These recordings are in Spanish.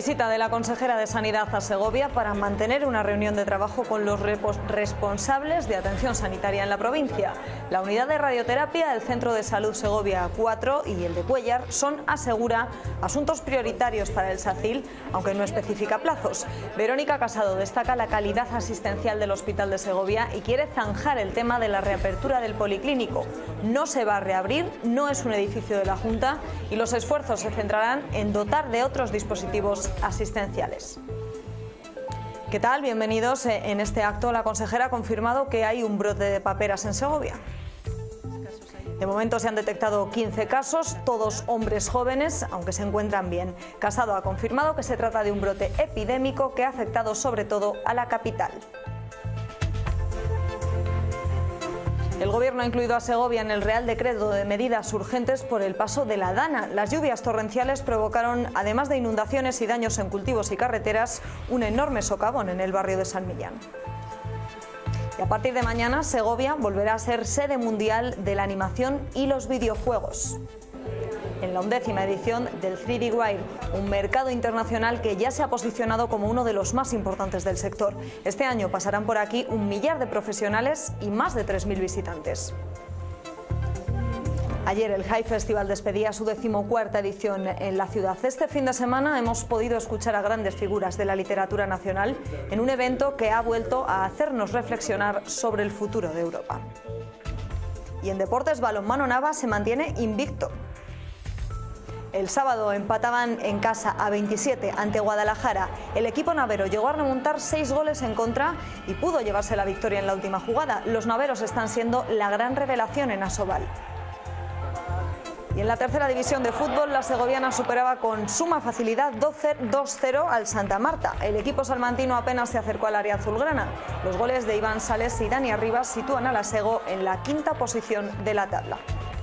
Visita de la consejera de Sanidad a Segovia para mantener una reunión de trabajo con los responsables de atención sanitaria en la provincia. La unidad de radioterapia, el Centro de Salud Segovia 4 y el de Cuéllar son, asegura, asuntos prioritarios para el SACIL, aunque no especifica plazos. Verónica Casado destaca la calidad asistencial del Hospital de Segovia y quiere zanjar el tema de la reapertura del policlínico. No se va a reabrir, no es un edificio de la Junta y los esfuerzos se centrarán en dotar de otros dispositivos asistenciales. ¿Qué tal? Bienvenidos. En este acto la consejera ha confirmado que hay un brote de paperas en Segovia. De momento se han detectado 15 casos, todos hombres jóvenes, aunque se encuentran bien. Casado ha confirmado que se trata de un brote epidémico que ha afectado sobre todo a la capital. El Gobierno ha incluido a Segovia en el Real Decreto de medidas urgentes por el paso de la Dana. Las lluvias torrenciales provocaron, además de inundaciones y daños en cultivos y carreteras, un enorme socavón en el barrio de San Millán. Y a partir de mañana, Segovia volverá a ser sede mundial de la animación y los videojuegos. En la 11ª edición del 3D Wire, un mercado internacional que ya se ha posicionado como uno de los más importantes del sector. Este año pasarán por aquí 1 millar de profesionales y más de 3.000 visitantes. Ayer el High Festival despedía su 14ª edición en la ciudad. Este fin de semana hemos podido escuchar a grandes figuras de la literatura nacional en un evento que ha vuelto a hacernos reflexionar sobre el futuro de Europa. Y en deportes, Balonmano Nava se mantiene invicto. El sábado empataban en casa a 27 ante Guadalajara. El equipo navero llegó a remontar 6 goles en contra y pudo llevarse la victoria en la última jugada. Los naveros están siendo la gran revelación en Asobal. Y en la tercera división de fútbol, la segoviana superaba con suma facilidad 2-0 al Santa Marta. El equipo salmantino apenas se acercó al área azulgrana. Los goles de Iván Sales y Dani Arribas sitúan a la Sego en la 5ª posición de la tabla.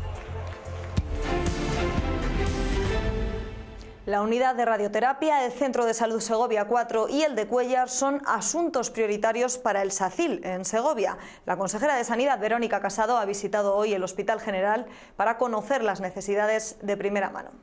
La unidad de radioterapia, el Centro de Salud Segovia 4 y el de Cuéllar son asuntos prioritarios para el SACIL en Segovia. La consejera de Sanidad, Verónica Casado, ha visitado hoy el Hospital General para conocer las necesidades de primera mano.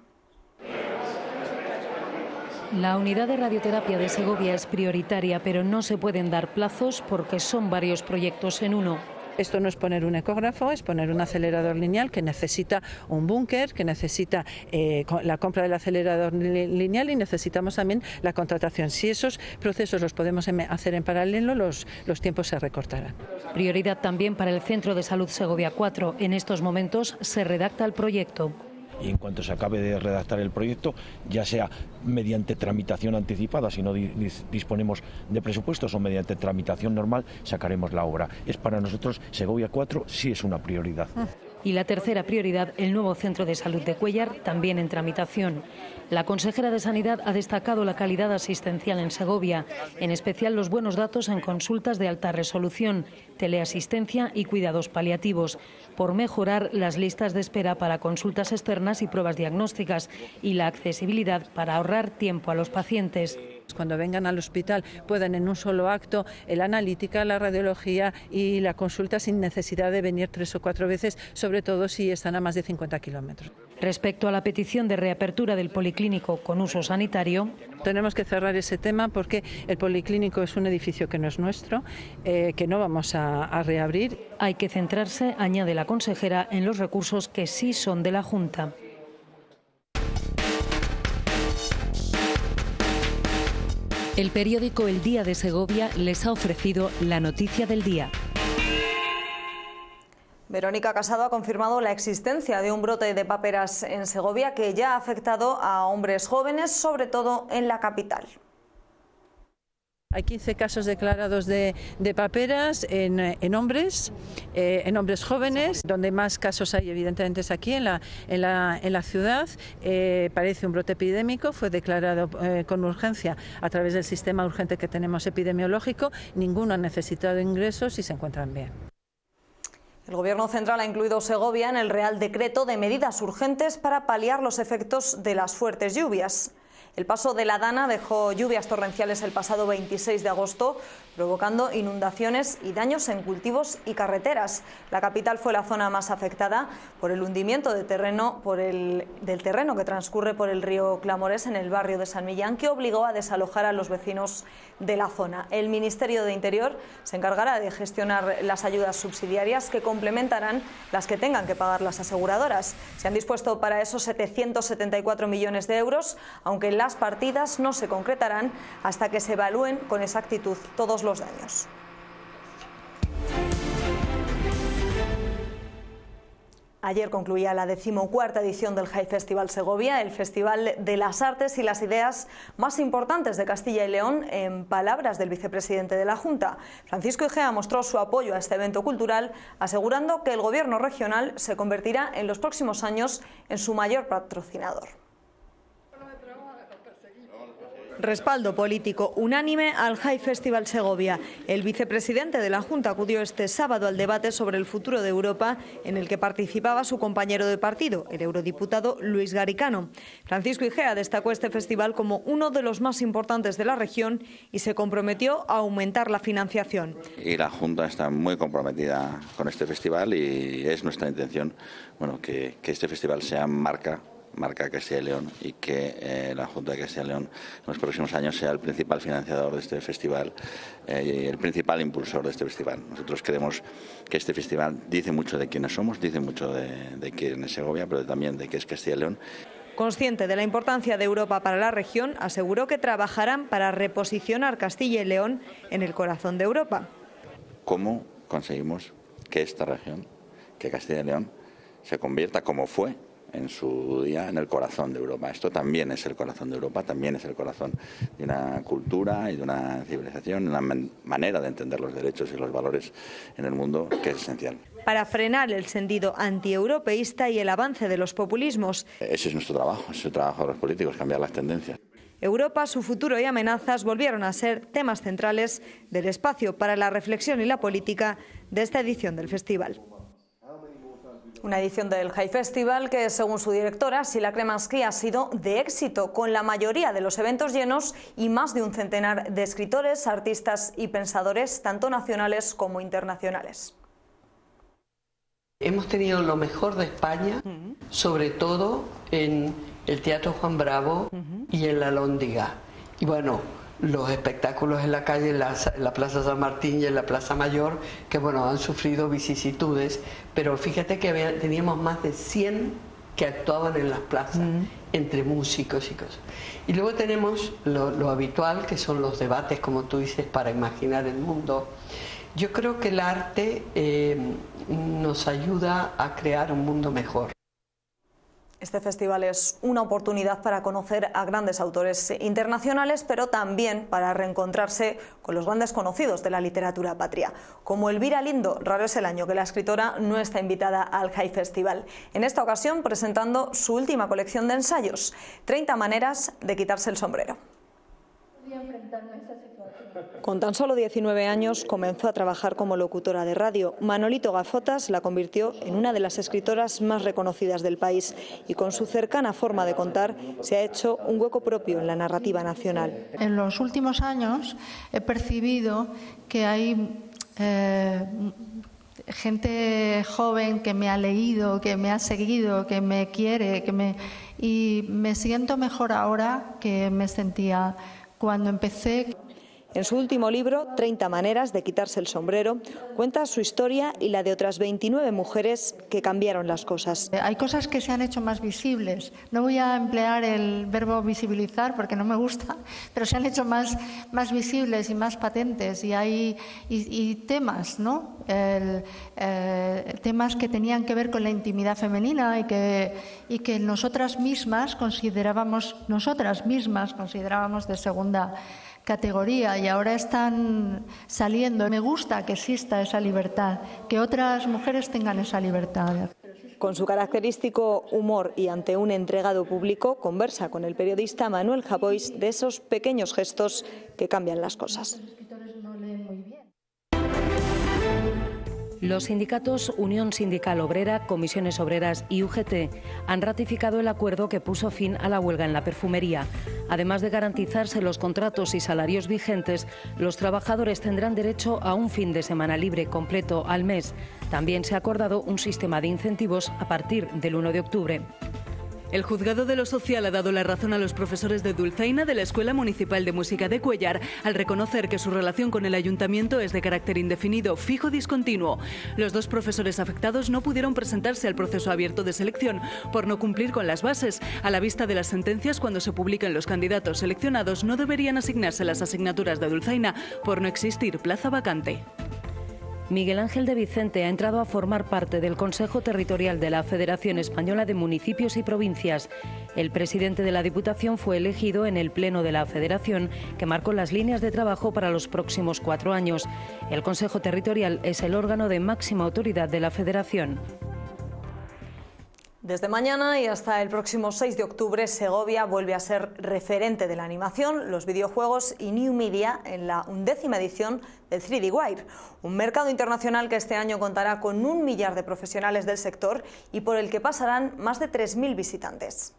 La unidad de radioterapia de Segovia es prioritaria, pero no se pueden dar plazos porque son varios proyectos en uno. Esto no es poner un ecógrafo, es poner un acelerador lineal que necesita un búnker, que necesita la compra del acelerador lineal y necesitamos también la contratación. Si esos procesos los podemos hacer en paralelo, los tiempos se recortarán. Prioridad también para el Centro de Salud Segovia 4. En estos momentos se redacta el proyecto. Y en cuanto se acabe de redactar el proyecto, ya sea mediante tramitación anticipada, si no disponemos de presupuestos, o mediante tramitación normal, sacaremos la obra. Es para nosotros, Segovia 4 sí es una prioridad. Y la tercera prioridad, el nuevo Centro de Salud de Cuéllar, también en tramitación. La consejera de Sanidad ha destacado la calidad asistencial en Segovia, en especial los buenos datos en consultas de alta resolución, teleasistencia y cuidados paliativos, por mejorar las listas de espera para consultas externas y pruebas diagnósticas y la accesibilidad para ahorrar tiempo a los pacientes. Cuando vengan al hospital puedan en un solo acto la analítica, la radiología y la consulta sin necesidad de venir 3 o 4 veces, sobre todo si están a más de 50 kilómetros. Respecto a la petición de reapertura del policlínico con uso sanitario, tenemos que cerrar ese tema porque el policlínico es un edificio que no es nuestro, que no vamos a reabrir. Hay que centrarse, añade la consejera, en los recursos que sí son de la Junta. El periódico El Día de Segovia les ha ofrecido la noticia del día. Verónica Casado ha confirmado la existencia de un brote de paperas en Segovia que ya ha afectado a hombres jóvenes, sobre todo en la capital. Hay 15 casos declarados de paperas en hombres jóvenes. Donde más casos hay, evidentemente, es aquí en la ciudad. Parece un brote epidémico, fue declarado con urgencia a través del sistema urgente que tenemos epidemiológico. Ninguno ha necesitado ingresos y se encuentran bien. El Gobierno central ha incluido Segovia en el Real Decreto de medidas urgentes para paliar los efectos de las fuertes lluvias. El paso de la Dana dejó lluvias torrenciales el pasado 26 de agosto, provocando inundaciones y daños en cultivos y carreteras. La capital fue la zona más afectada por el hundimiento de terreno del terreno que transcurre por el río Clamores en el barrio de San Millán, que obligó a desalojar a los vecinos de la zona. El Ministerio de Interior se encargará de gestionar las ayudas subsidiarias que complementarán las que tengan que pagar las aseguradoras. Se han dispuesto para eso 774 millones de euros, aunque las partidas no se concretarán hasta que se evalúen con exactitud todos los daños. Ayer concluía la 14ª edición del High Festival Segovia, el festival de las artes y las ideas más importantes de Castilla y León, en palabras del vicepresidente de la Junta. Francisco Igea mostró su apoyo a este evento cultural, asegurando que el gobierno regional se convertirá en los próximos años en su mayor patrocinador. Respaldo político unánime al High Festival Segovia. El vicepresidente de la Junta acudió este sábado al debate sobre el futuro de Europa, en el que participaba su compañero de partido, el eurodiputado Luis Garicano. Francisco Igea destacó este festival como uno de los más importantes de la región y se comprometió a aumentar la financiación. Y la Junta está muy comprometida con este festival y es nuestra intención, que este festival sea marca Castilla y León y que la Junta de Castilla y León en los próximos años sea el principal financiador de este festival y el principal impulsor de este festival. Nosotros creemos que este festival dice mucho de quiénes somos, dice mucho de quién es Segovia, pero también de qué es Castilla y León. Consciente de la importancia de Europa para la región, aseguró que trabajarán para reposicionar Castilla y León en el corazón de Europa. ¿Cómo conseguimos que esta región, que Castilla y León, se convierta como fue en su día en el corazón de Europa? Esto también es el corazón de Europa, también es el corazón de una cultura y de una civilización, una manera de entender los derechos y los valores en el mundo que es esencial. Para frenar el sentido antieuropeísta y el avance de los populismos. Ese es nuestro trabajo, ese es el trabajo de los políticos, cambiar las tendencias. Europa, su futuro y amenazas volvieron a ser temas centrales del espacio para la reflexión y la política de esta edición del festival. Una edición del High Festival que, según su directora, Sila Cremaschi, ha sido de éxito, con la mayoría de los eventos llenos y más de un centenar de escritores, artistas y pensadores, tanto nacionales como internacionales. Hemos tenido lo mejor de España, sobre todo en el Teatro Juan Bravo y en la Alhóndiga. Y bueno, los espectáculos en la calle, en la Plaza San Martín y en la Plaza Mayor, que han sufrido vicisitudes, pero fíjate que teníamos más de 100 que actuaban en las plazas, entre músicos y cosas. Y luego tenemos lo habitual, que son los debates, como tú dices, para imaginar el mundo. Yo creo que el arte nos ayuda a crear un mundo mejor. Este festival es una oportunidad para conocer a grandes autores internacionales, pero también para reencontrarse con los grandes conocidos de la literatura patria. Como Elvira Lindo, raro es el año que la escritora no está invitada al High Festival. En esta ocasión presentando su última colección de ensayos, 30 maneras de quitarse el sombrero. Con tan solo 19 años comenzó a trabajar como locutora de radio. Manolito Gafotas la convirtió en una de las escritoras más reconocidas del país y con su cercana forma de contar se ha hecho un hueco propio en la narrativa nacional. En los últimos años he percibido que hay gente joven que me ha leído, que me ha seguido, que me quiere, y me siento mejor ahora que me sentía cuando empecé. En su último libro, 30 maneras de quitarse el sombrero, cuenta su historia y la de otras 29 mujeres que cambiaron las cosas. Hay cosas que se han hecho más visibles. No voy a emplear el verbo visibilizar porque no me gusta, pero se han hecho más visibles y más patentes. Y hay temas, ¿no? Temas que tenían que ver con la intimidad femenina y que nosotras mismas considerábamos de segunda categoría, y ahora están saliendo. Me gusta que exista esa libertad, que otras mujeres tengan esa libertad. Con su característico humor y ante un entregado público, conversa con el periodista Manuel Javois de esos pequeños gestos que cambian las cosas. Los sindicatos Unión Sindical Obrera, Comisiones Obreras y UGT han ratificado el acuerdo que puso fin a la huelga en la perfumería. Además de garantizarse los contratos y salarios vigentes, los trabajadores tendrán derecho a un fin de semana libre completo al mes. También se ha acordado un sistema de incentivos a partir del 1 de octubre. El Juzgado de lo Social ha dado la razón a los profesores de Dulzaina de la Escuela Municipal de Música de Cuéllar al reconocer que su relación con el ayuntamiento es de carácter indefinido, fijo, discontinuo. Los dos profesores afectados no pudieron presentarse al proceso abierto de selección por no cumplir con las bases. A la vista de las sentencias, cuando se publican los candidatos seleccionados, no deberían asignarse las asignaturas de Dulzaina por no existir plaza vacante. Miguel Ángel de Vicente ha entrado a formar parte del Consejo Territorial de la Federación Española de Municipios y Provincias. El presidente de la Diputación fue elegido en el Pleno de la Federación, que marcó las líneas de trabajo para los próximos 4 años. El Consejo Territorial es el órgano de máxima autoridad de la Federación. Desde mañana y hasta el próximo 6 de octubre, Segovia vuelve a ser referente de la animación, los videojuegos y New Media en la 11ª edición del 3D Wire, un mercado internacional que este año contará con 1 millar de profesionales del sector y por el que pasarán más de 3.000 visitantes.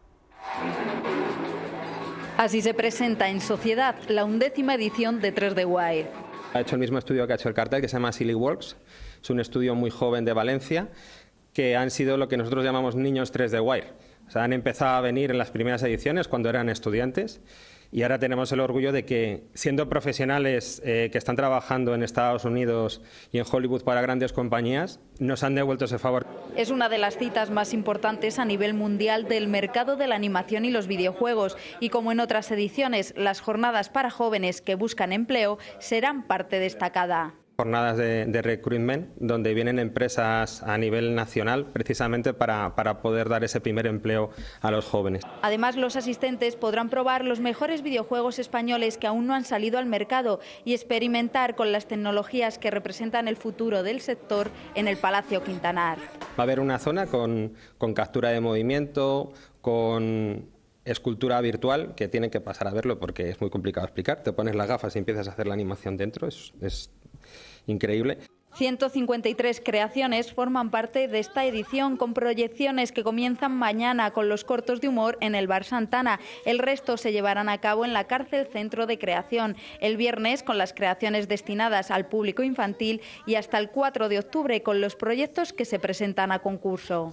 Así se presenta en sociedad la 11ª edición de 3D Wire. Ha hecho el mismo estudio que ha hecho el cartel, que se llama Silly Works. Es un estudio muy joven de Valencia, que han sido lo que nosotros llamamos niños 3D Wire. O sea, han empezado a venir en las primeras ediciones cuando eran estudiantes y ahora tenemos el orgullo de que, siendo profesionales que están trabajando en Estados Unidos y en Hollywood para grandes compañías, nos han devuelto ese favor. Es una de las citas más importantes a nivel mundial del mercado de la animación y los videojuegos y, como en otras ediciones, las jornadas para jóvenes que buscan empleo serán parte destacada. Jornadas de recruitment donde vienen empresas a nivel nacional precisamente para poder dar ese primer empleo a los jóvenes. Además, los asistentes podrán probar los mejores videojuegos españoles que aún no han salido al mercado y experimentar con las tecnologías que representan el futuro del sector en el Palacio Quintanar. Va a haber una zona con captura de movimiento, con escultura virtual, que tienen que pasar a verlo porque es muy complicado explicar. Te pones las gafas y empiezas a hacer la animación dentro, es increíble. 153 creaciones forman parte de esta edición, con proyecciones que comienzan mañana con los cortos de humor en el Bar Santana. El resto se llevarán a cabo en la Cárcel Centro de Creación. El viernes con las creaciones destinadas al público infantil y hasta el 4 de octubre con los proyectos que se presentan a concurso.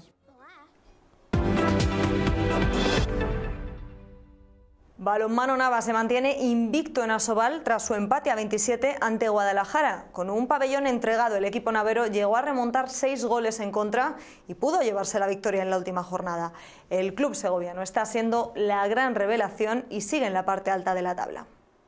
Balonmano Nava se mantiene invicto en Asobal tras su empate a 27 ante Guadalajara. Con un pabellón entregado, el equipo navero llegó a remontar 6 goles en contra y pudo llevarse la victoria en la última jornada. El club segoviano está siendo la gran revelación y sigue en la parte alta de la tabla.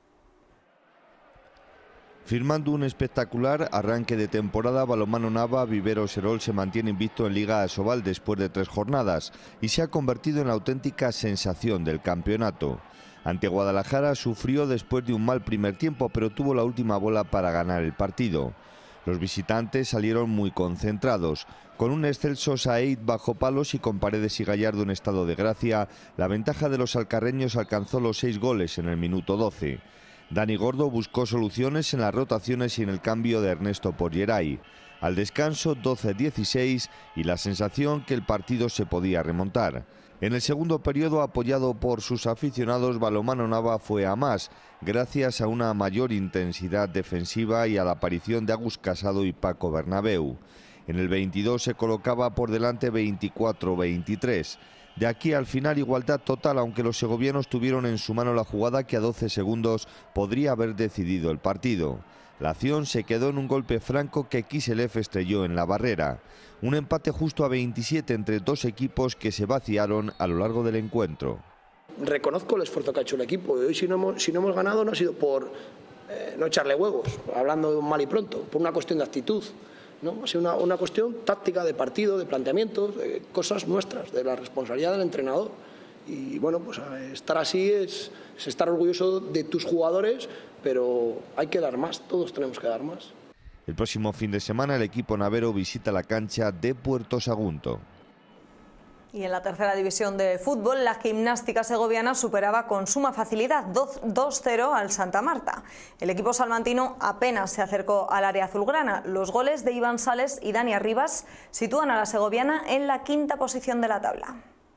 Firmando un espectacular arranque de temporada, Balonmano Nava Vivero Serol se mantiene invicto en Liga Asobal después de 3 jornadas y se ha convertido en la auténtica sensación del campeonato. Ante Guadalajara sufrió después de un mal primer tiempo, pero tuvo la última bola para ganar el partido. Los visitantes salieron muy concentrados. Con un excelso Said bajo palos y con Paredes y Gallardo en estado de gracia, la ventaja de los alcarreños alcanzó los 6 goles en el minuto 12. Dani Gordo buscó soluciones en las rotaciones y en el cambio de Ernesto Porgeray. Al descanso 12-16 y la sensación que el partido se podía remontar. En el segundo periodo, apoyado por sus aficionados, Balonmano Nava fue a más, gracias a una mayor intensidad defensiva y a la aparición de Agus Casado y Paco Bernabéu. En el 22 se colocaba por delante 24-23. De aquí al final igualdad total, aunque los segovianos tuvieron en su mano la jugada que a 12 segundos podría haber decidido el partido. La acción se quedó en un golpe franco que Kiselev estrelló en la barrera. Un empate justo a 27 entre dos equipos que se vaciaron a lo largo del encuentro. Reconozco el esfuerzo que ha hecho el equipo. Hoy si no hemos ganado no ha sido por no echarle huevos, hablando mal y pronto, por una cuestión de actitud. ¿No? Ha sido una cuestión táctica, de partido, de planteamientos, de cosas nuestras, de la responsabilidad del entrenador. Y bueno, pues estar así es estar orgulloso de tus jugadores, pero hay que dar más, todos tenemos que dar más. El próximo fin de semana el equipo navero visita la cancha de Puerto Sagunto. Y en la tercera división de fútbol, la Gimnástica segoviana superaba con suma facilidad 2-0 al Santa Marta. El equipo salmantino apenas se acercó al área azulgrana. Los goles de Iván Sales y Dani Arribas sitúan a la segoviana en la quinta posición de la tabla.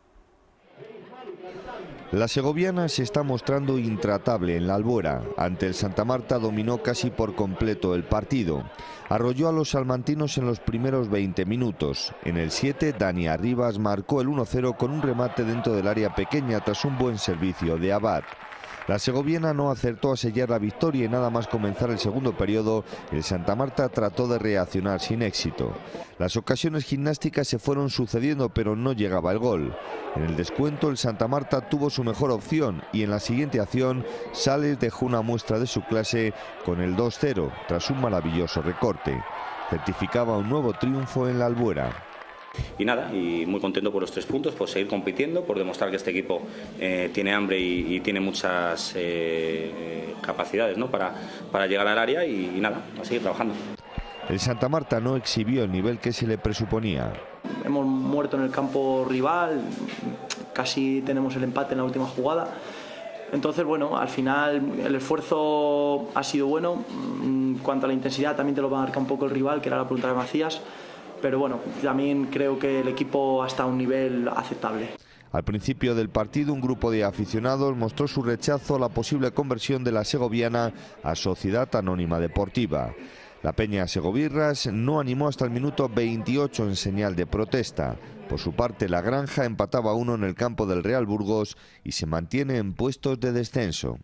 La segoviana se está mostrando intratable en la Albuera. Ante el Santa Marta dominó casi por completo el partido. Arrolló a los salmantinos en los primeros 20 minutos. En el 7, Dani Arribas marcó el 1-0 con un remate dentro del área pequeña tras un buen servicio de Abad. La segoviana no acertó a sellar la victoria y nada más comenzar el segundo periodo, el Santa Marta trató de reaccionar sin éxito. Las ocasiones gimnásticas se fueron sucediendo, pero no llegaba el gol. En el descuento, el Santa Marta tuvo su mejor opción y en la siguiente acción, Sales dejó una muestra de su clase con el 2-0, tras un maravilloso recorte. Certificaba un nuevo triunfo en la Albuera. Y nada, y muy contento por los 3 puntos, por seguir compitiendo, por demostrar que este equipo tiene hambre y tiene muchas capacidades, ¿no?, para llegar al área y nada, a seguir trabajando. El Santa Marta no exhibió el nivel que se le presuponía. Hemos muerto en el campo rival, casi tenemos el empate en la última jugada. Entonces, bueno, al final el esfuerzo ha sido bueno. En cuanto a la intensidad, también te lo va a marcar un poco el rival, que era la pregunta de Macías. Pero bueno, también creo que el equipo ha estado a un nivel aceptable. Al principio del partido, un grupo de aficionados mostró su rechazo a la posible conversión de la segoviana a Sociedad Anónima Deportiva. La Peña Segovirras no animó hasta el minuto 28 en señal de protesta. Por su parte, La Granja empataba 1 en el campo del Real Burgos y se mantiene en puestos de descenso.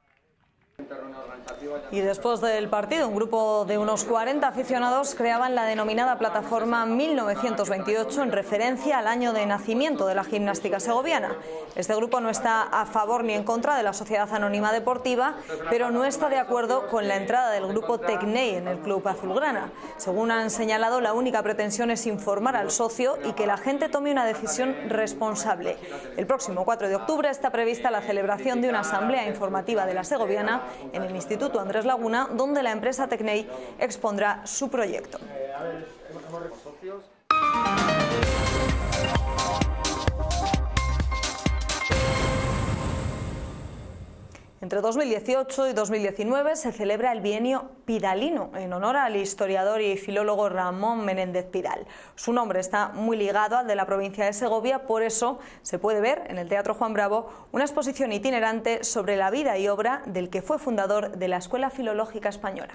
Y después del partido, un grupo de unos 40 aficionados creaban la denominada plataforma 1928 en referencia al año de nacimiento de la gimnástica segoviana. Este grupo no está a favor ni en contra de la Sociedad Anónima Deportiva, pero no está de acuerdo con la entrada del grupo Tecnei en el club azulgrana. Según han señalado, la única pretensión es informar al socio y que la gente tome una decisión responsable. El próximo 4 de octubre está prevista la celebración de una asamblea informativa de la segoviana en el Instituto Andrés Laguna, donde la empresa Tecnei expondrá su proyecto. Entre 2018 y 2019 se celebra el bienio pidalino en honor al historiador y filólogo Ramón Menéndez Pidal. Su nombre está muy ligado al de la provincia de Segovia, por eso se puede ver en el Teatro Juan Bravo una exposición itinerante sobre la vida y obra del que fue fundador de la Escuela Filológica Española.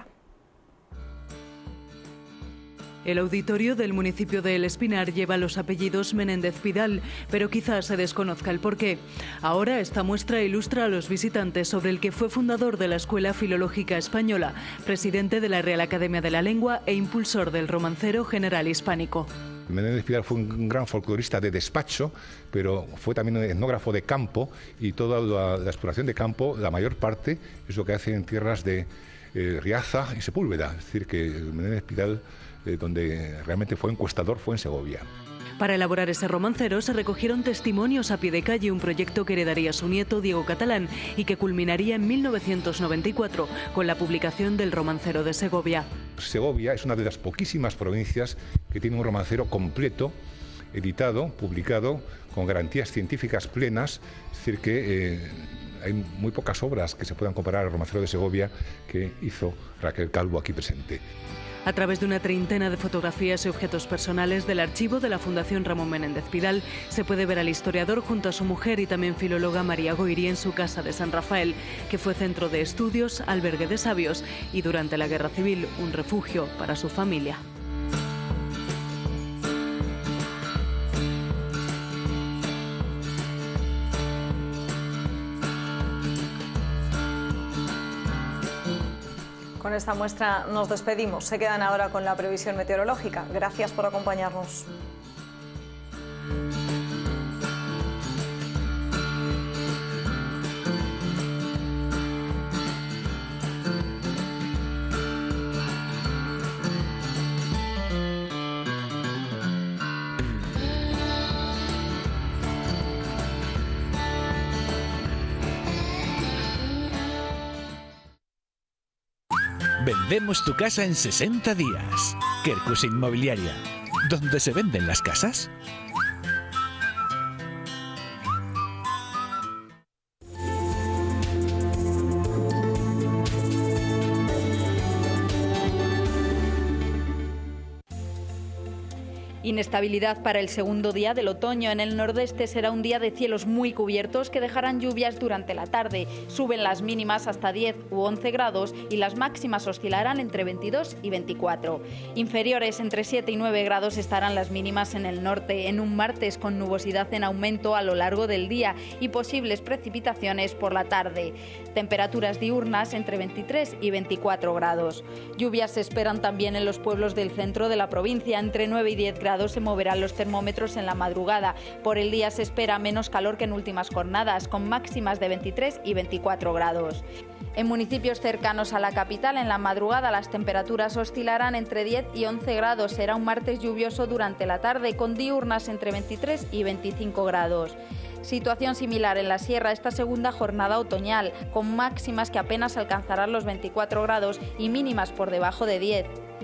El auditorio del municipio de El Espinar lleva los apellidos Menéndez Pidal, pero quizás se desconozca el porqué. Ahora esta muestra ilustra a los visitantes sobre el que fue fundador de la Escuela Filológica Española, presidente de la Real Academia de la Lengua e impulsor del romancero general hispánico. Menéndez Pidal fue un gran folclorista de despacho, pero fue también un etnógrafo de campo, y toda la exploración de campo, la mayor parte, es lo que hace en tierras de Riaza y Sepúlveda. Es decir, que Menéndez Pidal, donde realmente fue encuestador, fue en Segovia. Para elaborar ese romancero se recogieron testimonios a pie de calle, un proyecto que heredaría su nieto Diego Catalán y que culminaría en 1994 con la publicación del Romancero de Segovia. Segovia es una de las poquísimas provincias que tiene un romancero completo, editado, publicado, con garantías científicas plenas. Es decir, que hay muy pocas obras que se puedan comparar al Romancero de Segovia que hizo Raquel Calvo aquí presente. A través de una treintena de fotografías y objetos personales del archivo de la Fundación Ramón Menéndez Pidal, se puede ver al historiador junto a su mujer y también filóloga María Goiri en su casa de San Rafael, que fue centro de estudios, albergue de sabios y durante la Guerra Civil un refugio para su familia. Con esta muestra nos despedimos. Se quedan ahora con la previsión meteorológica. Gracias por acompañarnos. Vendemos tu casa en 60 días. Quercus Inmobiliaria. ¿Dónde se venden las casas? Inestabilidad para el segundo día del otoño. En el nordeste será un día de cielos muy cubiertos que dejarán lluvias durante la tarde. Suben las mínimas hasta 10 u 11 grados y las máximas oscilarán entre 22 y 24. Inferiores entre 7 y 9 grados estarán las mínimas en el norte, en un martes con nubosidad en aumento a lo largo del día y posibles precipitaciones por la tarde. Temperaturas diurnas entre 23 y 24 grados. Lluvias se esperan también en los pueblos del centro de la provincia. Entre 9 y 10 grados se moverán los termómetros en la madrugada. Por el día se espera menos calor que en últimas jornadas, con máximas de 23 y 24 grados. En municipios cercanos a la capital, en la madrugada las temperaturas oscilarán entre 10 y 11 grados. Será un martes lluvioso durante la tarde, con diurnas entre 23 y 25 grados. Situación similar en la sierra esta segunda jornada otoñal, con máximas que apenas alcanzarán los 24 grados y mínimas por debajo de 10.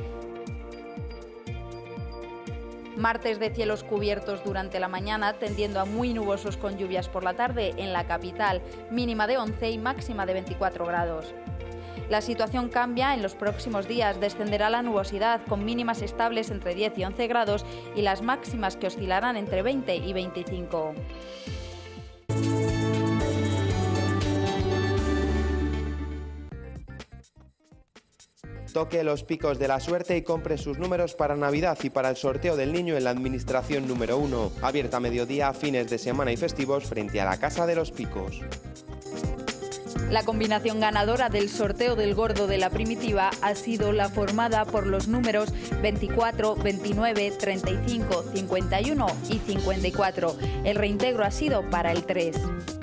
Martes de cielos cubiertos durante la mañana, tendiendo a muy nubosos con lluvias por la tarde en la capital, mínima de 11 y máxima de 24 grados. La situación cambia en los próximos días, descenderá la nubosidad con mínimas estables entre 10 y 11 grados y las máximas que oscilarán entre 20 y 25. Toque los picos de la suerte y compre sus números para Navidad y para el sorteo del niño en la Administración número 1. Abierta a mediodía, fines de semana y festivos frente a la Casa de los Picos. La combinación ganadora del sorteo del gordo de la primitiva ha sido la formada por los números 24, 29, 35, 51 y 54. El reintegro ha sido para el 3.